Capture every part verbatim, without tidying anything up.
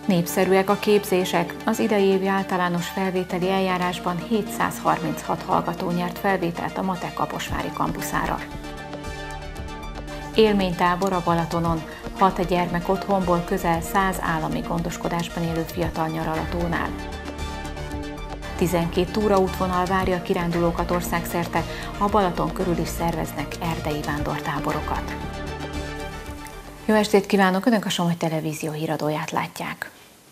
Népszerűek a képzések. Az idei évi általános felvételi eljárásban hétszázharminchat hallgató nyert felvételt a MATE kaposvári kampuszára. Élménytábor a Balatonon. Hat gyermek otthonból közel száz állami gondoskodásban élő fiatal nyaral a tónál. tizenkét túraútvonal várja a kirándulókat országszerte, a Balaton körül is szerveznek erdei vándortáborokat. Jó estét kívánok! Önök a Somogy Televízió híradóját látják.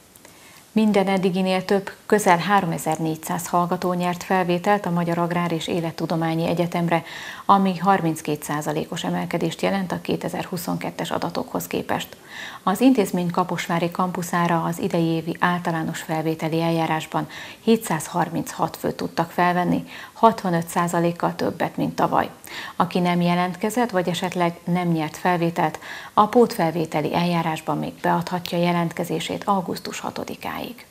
Minden eddiginél több, közel háromezer-négyszáz hallgató nyert felvételt a Magyar Agrár és Élettudományi Egyetemre, ami harminckét százalékos emelkedést jelent a kétezer-huszonkettes adatokhoz képest. Az intézmény kaposvári kampuszára az idei évi általános felvételi eljárásban hétszázharminchat főt tudtak felvenni, hatvanöt százalékkal többet, mint tavaly. Aki nem jelentkezett, vagy esetleg nem nyert felvételt, a pótfelvételi eljárásban még beadhatja jelentkezését augusztus hatodikáig.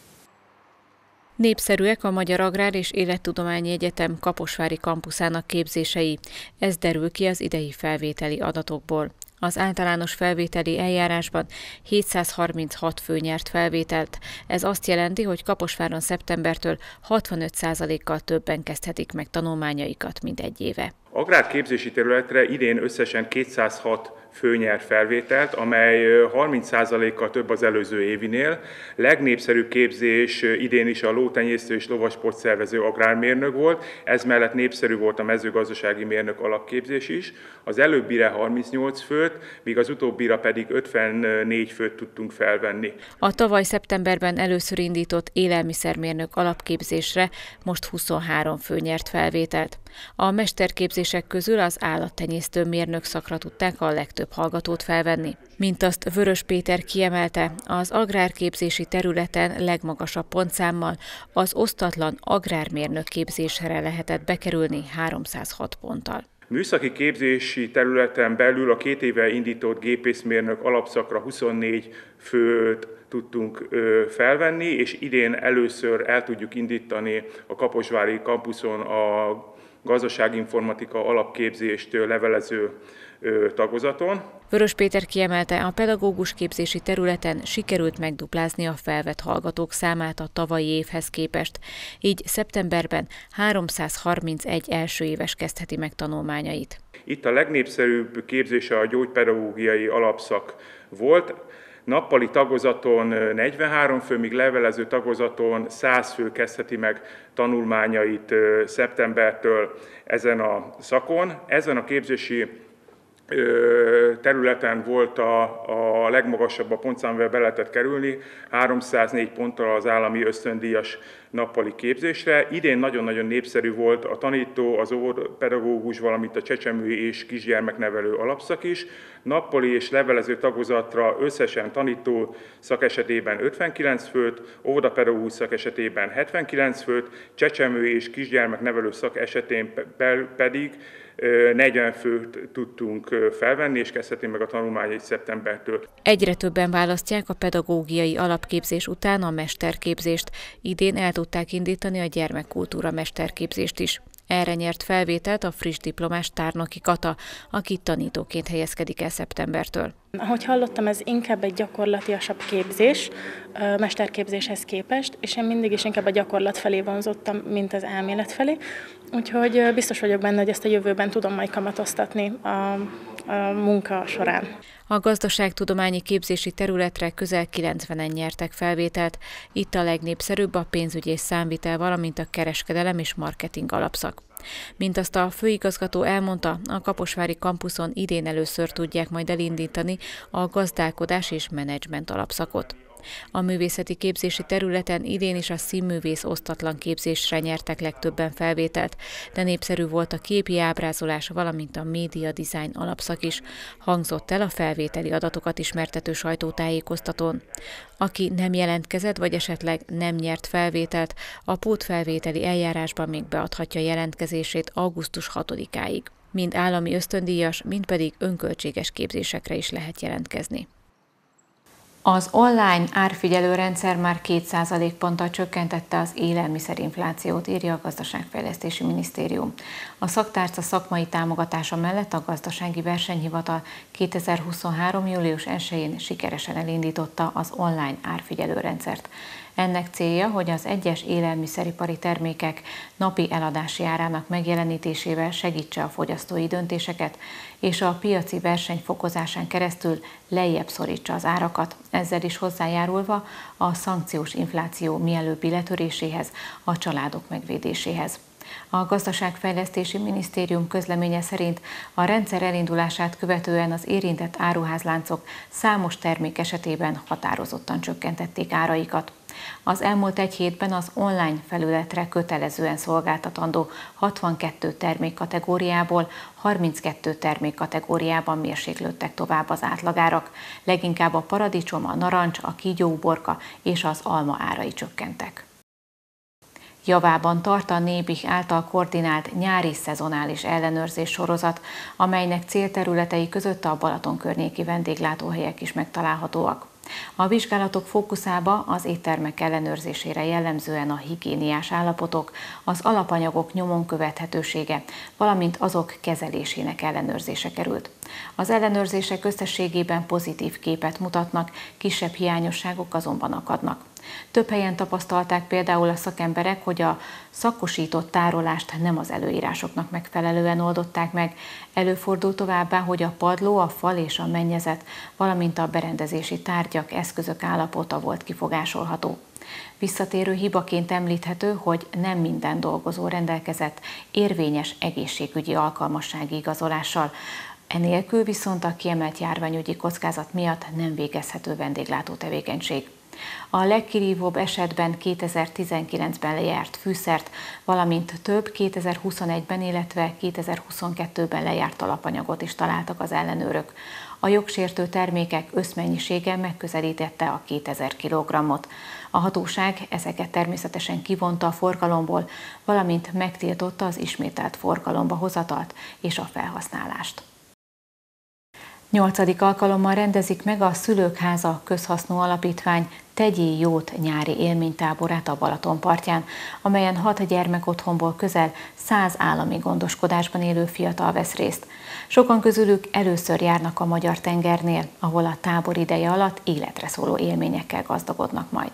Népszerűek a Magyar Agrár és Élettudományi Egyetem kaposvári kampuszának képzései. Ez derül ki az idei felvételi adatokból. Az általános felvételi eljárásban hétszázharminchat fő nyert felvételt. Ez azt jelenti, hogy Kaposváron szeptembertől hatvanöt százalékkal többen kezdhetik meg tanulmányaikat, mint egy éve. Agrárképzési területre idén összesen kétszázhat fő nyert felvételt, amely harminc százalékkal több az előző évinél. Legnépszerűbb képzés idén is a lótenyésztő és lovasport szervező agrármérnök volt, ez mellett népszerű volt a mezőgazdasági mérnök alapképzés is. Az előbbire harmincnyolc főt, míg az utóbbira pedig ötvennégy főt tudtunk felvenni. A tavaly szeptemberben először indított élelmiszermérnök alapképzésre most huszonhárom fő nyert felvételt. A mesterképzések közül az állattenyésztő mérnök szakra tudták a legtöbb hallgatót felvenni. Mint azt Vörös Péter kiemelte, az agrárképzési területen legmagasabb pontszámmal az osztatlan agrármérnök képzésre lehetett bekerülni háromszázhat ponttal. Műszaki képzési területen belül a két éve indított gépészmérnök alapszakra huszonnégy főt tudtunk felvenni, és idén először el tudjuk indítani a kaposvári kampuszon a gazdaságinformatika alapképzést levelező tagozaton. Vörös Péter kiemelte, a pedagógus képzési területen sikerült megduplázni a felvett hallgatók számát a tavalyi évhez képest, így szeptemberben háromszázharmincegy első éves kezdheti meg tanulmányait. Itt a legnépszerűbb képzése a gyógypedagógiai alapszak volt. Nappali tagozaton negyvenhárom fő, míg levelező tagozaton száz fő kezdheti meg tanulmányait szeptembertől ezen a szakon. Ezen a képzési területen volt a, a legmagasabb a pontszám, amivel be lehetett kerülni, háromszáznégy ponttal az állami ösztöndíjas nappali képzésre. Idén nagyon-nagyon népszerű volt a tanító, az óvodapedagógus, valamint a csecsemő és kisgyermeknevelő alapszak is. Nappali és levelező tagozatra összesen tanító szak esetében ötvenkilenc főt, óvodapedagógus szak esetében hetvenkilenc főt, csecsemő és kisgyermeknevelő szak esetén pedig negyven főt tudtunk felvenni, és kezdhetünk meg a tanulmányait szeptembertől. Egyre többen választják a pedagógiai alapképzés után a mesterképzést. Idén el tudták indítani a gyermekkultúra mesterképzést is. Erre nyert felvételt a friss diplomás Tárnoki Kata, aki tanítóként helyezkedik el szeptembertől. Ahogy hallottam, ez inkább egy gyakorlatiasabb képzés, mesterképzéshez képest, és én mindig is inkább a gyakorlat felé vonzottam, mint az elmélet felé. Úgyhogy biztos vagyok benne, hogy ezt a jövőben tudom majd kamatoztatni a, a munka során. A gazdaságtudományi képzési területre közel kilencvenen nyertek felvételt. Itt a legnépszerűbb a pénzügy és számvitel, valamint a kereskedelem és marketing alapszak. Mint azt a főigazgató elmondta, a kaposvári kampuszon idén először tudják majd elindítani a gazdálkodás és menedzsment alapszakot. A művészeti képzési területen idén is a színművész osztatlan képzésre nyertek legtöbben felvételt, de népszerű volt a képi ábrázolás, valamint a média design alapszak is, hangzott el a felvételi adatokat ismertető sajtótájékoztatón. Aki nem jelentkezett, vagy esetleg nem nyert felvételt, a pótfelvételi eljárásban még beadhatja jelentkezését augusztus hatodikáig. Mind állami ösztöndíjas, mind pedig önköltséges képzésekre is lehet jelentkezni. Az online árfigyelőrendszer már két százalékponttal csökkentette az élelmiszerinflációt, írja a Gazdaságfejlesztési Minisztérium. A szaktárca szakmai támogatása mellett a Gazdasági Versenyhivatal kétezer-huszonhárom. július elsején sikeresen elindította az online árfigyelőrendszert. Ennek célja, hogy az egyes élelmiszeripari termékek napi eladási árának megjelenítésével segítse a fogyasztói döntéseket, és a piaci verseny fokozásán keresztül lejjebb szorítsa az árakat, ezzel is hozzájárulva a szankciós infláció mielőbbi letöréséhez, a családok megvédéséhez. A Gazdaságfejlesztési Minisztérium közleménye szerint a rendszer elindulását követően az érintett áruházláncok számos termék esetében határozottan csökkentették áraikat. Az elmúlt egy hétben az online felületre kötelezően szolgáltatandó hatvankettő termék kategóriából harminckettő termék kategóriában mérséklődtek tovább az átlagárak. Leginkább a paradicsom, a narancs, a kígyóuborka és az alma árai csökkentek. Javában tart a Nébih által koordinált nyári szezonális ellenőrzés sorozat, amelynek célterületei között a Balaton környéki vendéglátóhelyek is megtalálhatóak. A vizsgálatok fókuszába az éttermek ellenőrzésére jellemzően a higiéniás állapotok, az alapanyagok nyomon követhetősége, valamint azok kezelésének ellenőrzése került. Az ellenőrzések összességében pozitív képet mutatnak, kisebb hiányosságok azonban akadnak. Több helyen tapasztalták például a szakemberek, hogy a szakosított tárolást nem az előírásoknak megfelelően oldották meg. Előfordul továbbá, hogy a padló, a fal és a mennyezet, valamint a berendezési tárgyak, eszközök állapota volt kifogásolható. Visszatérő hibaként említhető, hogy nem minden dolgozó rendelkezett érvényes egészségügyi alkalmassági igazolással. Enélkül viszont a kiemelt járványügyi kockázat miatt nem végezhető vendéglátó tevékenység. A legkirívóbb esetben kétezer-tizenkilencben lejárt fűszert, valamint több kétezer-huszonegyben, illetve kétezer-huszonkettőben lejárt alapanyagot is találtak az ellenőrök. A jogsértő termékek összmennyisége megközelítette a kétezer kilogrammot. A hatóság ezeket természetesen kivonta a forgalomból, valamint megtiltotta az ismételt forgalomba hozatalt és a felhasználást. Nyolcadik alkalommal rendezik meg a Szülők Háza Közhasznú Alapítvány Tegyél Jót nyári élménytáborát a Balaton partján, amelyen hat gyermekotthonból közel száz állami gondoskodásban élő fiatal vesz részt. Sokan közülük először járnak a Magyar-tengernél, ahol a tábor ideje alatt életre szóló élményekkel gazdagodnak majd.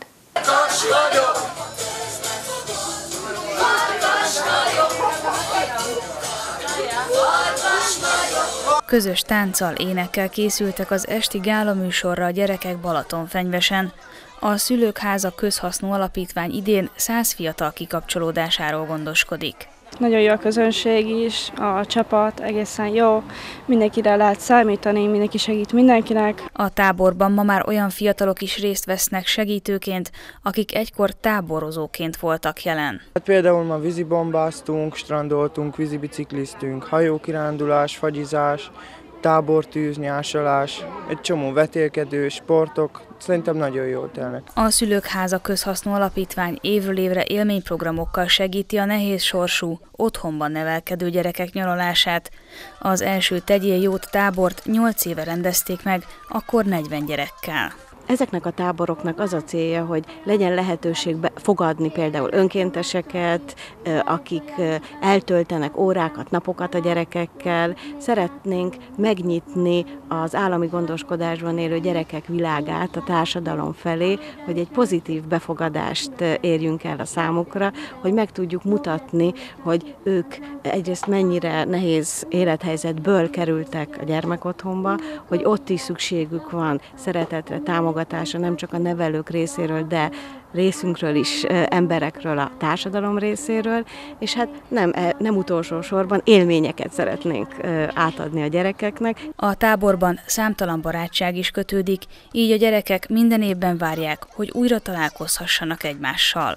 Közös tánccal, énekkel készültek az esti gálaműsorra a gyerekek Balatonfenyvesen. A Szülők Háza Közhasznú Alapítvány idén száz fiatal kikapcsolódásáról gondoskodik. Nagyon jó a közönség is, a csapat egészen jó, mindenkire lehet számítani, mindenki segít mindenkinek. A táborban ma már olyan fiatalok is részt vesznek segítőként, akik egykor táborozóként voltak jelen. Hát például ma vízibombáztunk, strandoltunk, vízibicikliztünk, hajókirándulás, fagyizás, tábortűz, nyásolás, egy csomó vetélkedő, sportok, szerintem nagyon jól telnek. A Szülők Háza Közhasznú Alapítvány évről évre élményprogramokkal segíti a nehéz sorsú, otthonban nevelkedő gyerekek nyaralását. Az első Tegyél Jót tábort nyolc éve rendezték meg, akkor negyven gyerekkel. Ezeknek a táboroknak az a célja, hogy legyen lehetőség fogadni például önkénteseket, akik eltöltenek órákat, napokat a gyerekekkel. Szeretnénk megnyitni az állami gondoskodásban élő gyerekek világát a társadalom felé, hogy egy pozitív befogadást érjünk el a számukra, hogy meg tudjuk mutatni, hogy ők egyrészt mennyire nehéz élethelyzetből kerültek a gyermekotthonba, hogy ott is szükségük van szeretetre, támogatásra, nem csak a nevelők részéről, de részünkről is, emberekről, a társadalom részéről, és hát nem, nem utolsó sorban élményeket szeretnénk átadni a gyerekeknek. A táborban számtalan barátság is kötődik, így a gyerekek minden évben várják, hogy újra találkozhassanak egymással.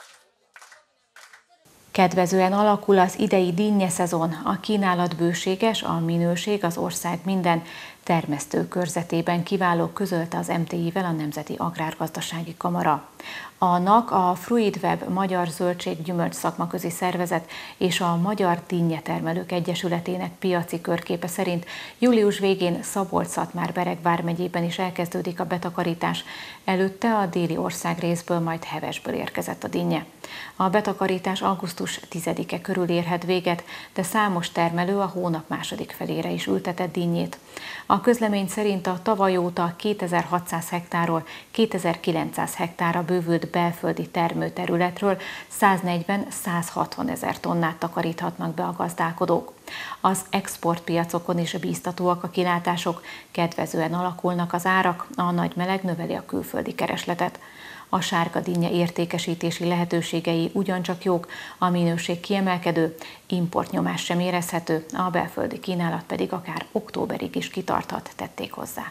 Kedvezően alakul az idei dinnye szezon, a kínálat bőséges, a minőség az ország minden termesztő körzetében kiváló, közölte az em té i-vel a Nemzeti Agrárgazdasági Kamara. A NAK, a Fruitweb Magyar Zöldség-Gyümölcs Szakmaközi Szervezet és a Magyar Dinnyetermelők Egyesületének piaci körképe szerint július végén Szabolcs-Szatmár-Bereg vármegyében is elkezdődik a betakarítás, előtte a déli országrészből, majd Hevesből érkezett a dinnye. A betakarítás augusztus tizedike körül érhet véget, de számos termelő a hónap második felére is ültetett dinnyét. A közlemény szerint a tavaly óta kétezer-hatszáz hektárról kétezer-kilencszáz hektárra bővült belföldi termőterületről száznegyven-százhatvan ezer tonnát takaríthatnak be a gazdálkodók. Az exportpiacokon is bíztatóak a kilátások, kedvezően alakulnak az árak, a nagy meleg növeli a külföldi keresletet. A sárga dinnye értékesítési lehetőségei ugyancsak jók, a minőség kiemelkedő, importnyomás sem érezhető, a belföldi kínálat pedig akár októberig is kitarthat, tették hozzá.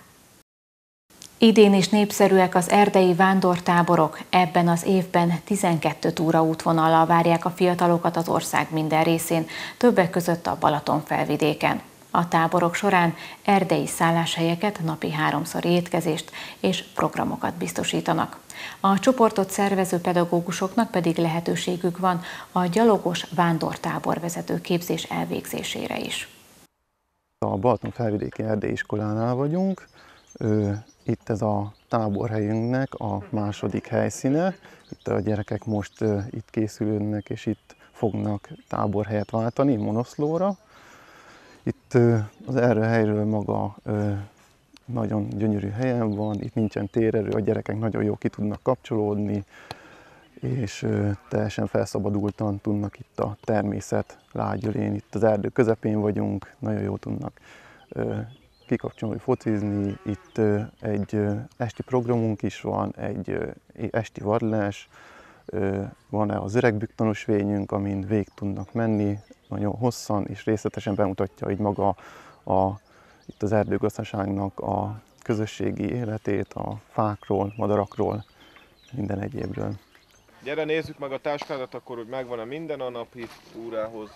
Idén is népszerűek az erdei vándortáborok, ebben az évben tizenkét túraútvonallal várják a fiatalokat az ország minden részén, többek között a Balaton felvidéken. A táborok során erdei szálláshelyeket, napi háromszor étkezést és programokat biztosítanak. A csoportot szervező pedagógusoknak pedig lehetőségük van a gyalogos vándortáborvezető képzés elvégzésére is. A Balaton felvidéki erdei iskolánál vagyunk. Itt ez a táborhelyünknek a második helyszíne. Itt a gyerekek most itt készülődnek, és itt fognak táborhelyet váltani, Monoszlóra. Itt az erre helyről maga nagyon gyönyörű helyen van, itt nincsen térerő, a gyerekek nagyon jól ki tudnak kapcsolódni, és teljesen felszabadultan tudnak itt a természet lágyölén, itt az erdő közepén vagyunk, nagyon jól tudnak kikapcsolni, focizni. Itt egy esti programunk is van, egy esti vadlás, van az öregbüktanúsvényünk, amin végig tudnak menni, nagyon hosszan és részletesen bemutatja így maga a, itt az erdőgazdaságnak a közösségi életét, a fákról, madarakról, minden egyébről. Gyere, nézzük meg a táskádat, akkor hogy megvan-e minden a napi túrához.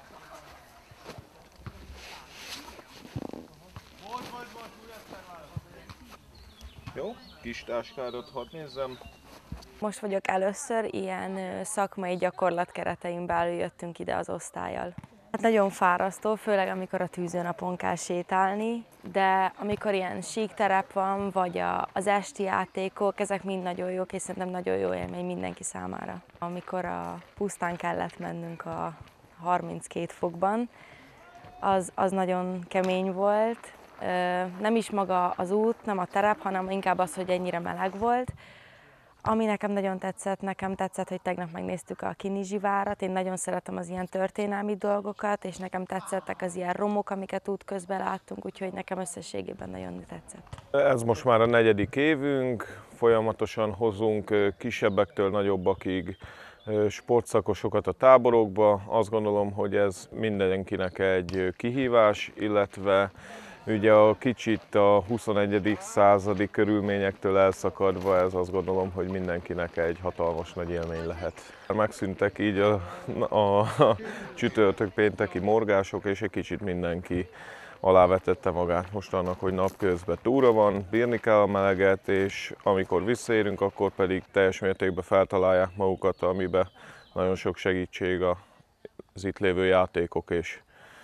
Jó, kis táskádat hadd nézzem. Most vagyok először, ilyen szakmai gyakorlat keretein belül jöttünk ide az osztállyal. Hát nagyon fárasztó, főleg amikor a tűzőnapon kell sétálni, de amikor ilyen síkterep van, vagy a, az esti játékok, ezek mind nagyon jók, és szerintem nagyon jó élmény mindenki számára. Amikor a pusztán kellett mennünk a harminckét fokban, az, az nagyon kemény volt. Nem is maga az út, nem a terep, hanem inkább az, hogy ennyire meleg volt. Ami nekem nagyon tetszett, nekem tetszett, hogy tegnap megnéztük a Kinizsi várat. Én nagyon szeretem az ilyen történelmi dolgokat, és nekem tetszettek az ilyen romok, amiket útközben láttunk, úgyhogy nekem összességében nagyon tetszett. Ez most már a negyedik évünk, folyamatosan hozunk kisebbektől nagyobbakig sportszakosokat a táborokba. Azt gondolom, hogy ez mindenkinek egy kihívás, illetve ugye a kicsit a huszonegyedik századi körülményektől elszakadva, ez azt gondolom, hogy mindenkinek egy hatalmas nagy élmény lehet. Megszűntek így a, a, a csütörtök pénteki morgások, és egy kicsit mindenki alávetette magát most annak, hogy napközben túra van, bírni kell a meleget, és amikor visszaérünk, akkor pedig teljes mértékben feltalálják magukat, amiben nagyon sok segítség az itt lévő játékok és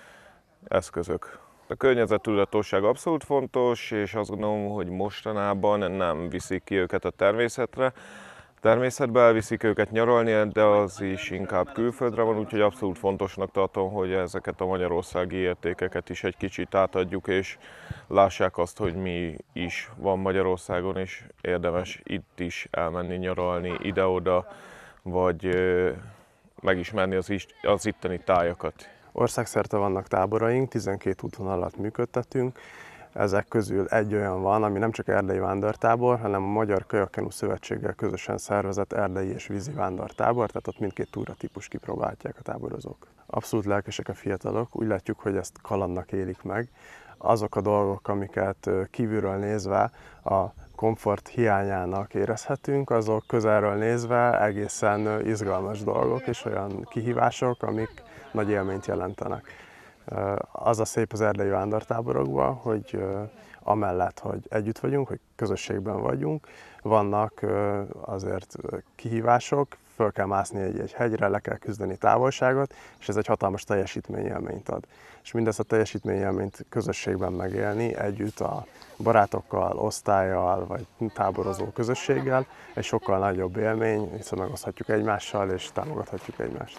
eszközök. A környezettudatosság abszolút fontos, és azt gondolom, hogy mostanában nem viszik ki őket a természetre. Természetbe elviszik őket nyaralni, de az is inkább külföldre van, úgyhogy abszolút fontosnak tartom, hogy ezeket a magyarországi értékeket is egy kicsit átadjuk, és lássák azt, hogy mi is van Magyarországon, és érdemes itt is elmenni nyaralni, ide-oda, vagy megismerni az, is, az itteni tájakat. Országszerte vannak táboraink, tizenkét útvonalat működtetünk. Ezek közül egy olyan van, ami nem csak erdei vándortábor, hanem a Magyar Kajakkenu Szövetséggel közösen szervezett erdei és vízi vándortábor, tehát ott mindkét túratípus kipróbálják a táborozók. Abszolút lelkesek a fiatalok, úgy látjuk, hogy ezt kalandnak élik meg. Azok a dolgok, amiket kívülről nézve a komfort hiányának érezhetünk, azok közelről nézve egészen izgalmas dolgok és olyan kihívások, amik nagy élményt jelentenek. Az a szép az erdei vándortáborokban, hogy amellett, hogy együtt vagyunk, hogy közösségben vagyunk, vannak azért kihívások, föl kell mászni egy-egy hegyre, le kell küzdeni távolságot, és ez egy hatalmas teljesítményélményt ad. És mindezt a teljesítményélményt közösségben megélni, együtt a barátokkal, osztályjal, vagy táborozó közösséggel, egy sokkal nagyobb élmény, hiszen megoszthatjuk egymással, és támogathatjuk egymást.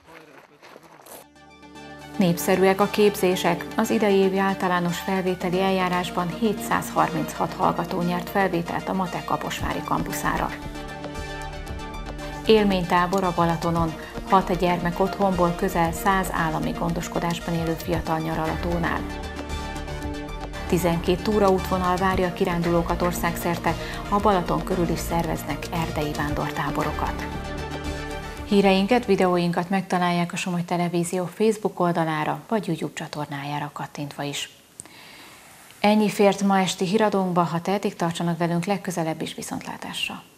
Népszerűek a képzések. Az idei évi általános felvételi eljárásban hétszázharminchat hallgató nyert felvételt a Matek kaposvári kampuszára. Élménytábor a Balatonon. Hat gyermek otthonból közel száz állami gondoskodásban élő fiatal nyaral a tónál. tizenkét túraútvonal várja a kirándulókat országszerte, a Balaton körül is szerveznek erdei vándortáborokat. Híreinket, videóinkat megtalálják a Somogy Televízió Facebook oldalára vagy YouTube csatornájára kattintva is. Ennyi fért ma esti híradónkba, ha tehetik, tartsanak velünk legközelebb is, viszontlátásra!